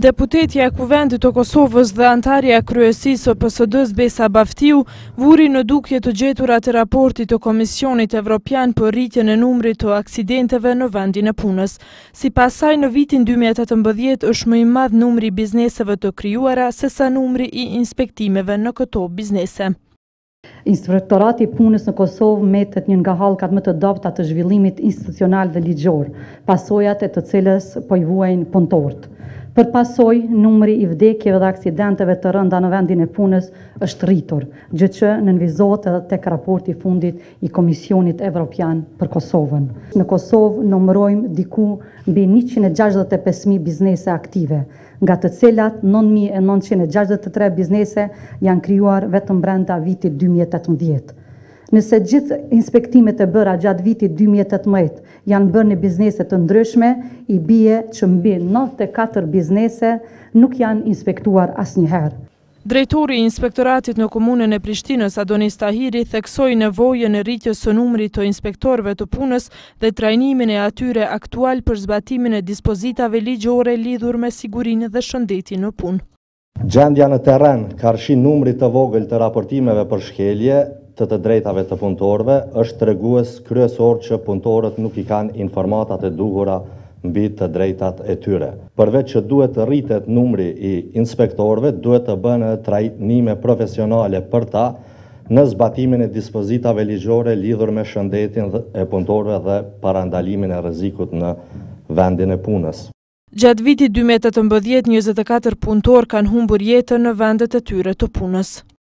Deputetja e Kuvendit të Kosovës dhe antarja e kryesisë së PSD-s Besa Baftiu vuri në dukje të gjetura të raportit të Komisionit Evropian për rritjen e numrit të aksidenteve në vendin e punës. Sipas saj, në vitin 2018 është më i madh numri i bizneseve të krijuara sesa numri i inspektimeve në këto biznese. Inspektorati i punës në Kosovë metet një nga hallkat më të dobta të zhvillimit institucional dhe ligjor, pasojat e të cilës po i vuajnë punëtorët. Për pasoj, numri i vdekjeve dhe aksidenteve të rënda në vendin e punës është rritur, gjë që nënvizohet edhe tek raporti i fundit i Komisionit Evropian për Kosovën. Në Kosovë numërojmë diku mbi 165.000 biznese aktive, nga të cilat 9.963 biznese janë krijuar vetëm brenda vitit 2018. Nëse gjithë inspektimet e bëra gjatë vitit 2018 janë bërë në biznese të ndryshme, i bie që mbi 94 biznese nuk janë inspektuar asnjëherë. Drejtori i Inspektoratit në Komunën e Prishtinës, Adonis Tahiri, theksoi nevojën e rritjes së numrit të inspektorëve të punës dhe trajnimin e atyre aktual për zbatimin e dispozitave ligjore lidhur me sigurinë dhe shëndetin në punë. Gjendja në terren, karshi numrit të vogël të raportimeve për shkelje të drejtave të punëtorëve është tregues kryesor që punëtorët nuk i kanë informatat e duhura mbi të drejtat e tyre. Përveç që duhet të rritet numri i inspektorëve, duhet të bëhen trajnime profesionale për ta në zbatimin e dispozitave ligjore lidhur me shëndetin e punëtorëve dhe parandalimin e rrezikut në vendin e punës. Gjatë vitit 2018, 24 punëtorë kanë humbur jetën në vendet e tyre të punës.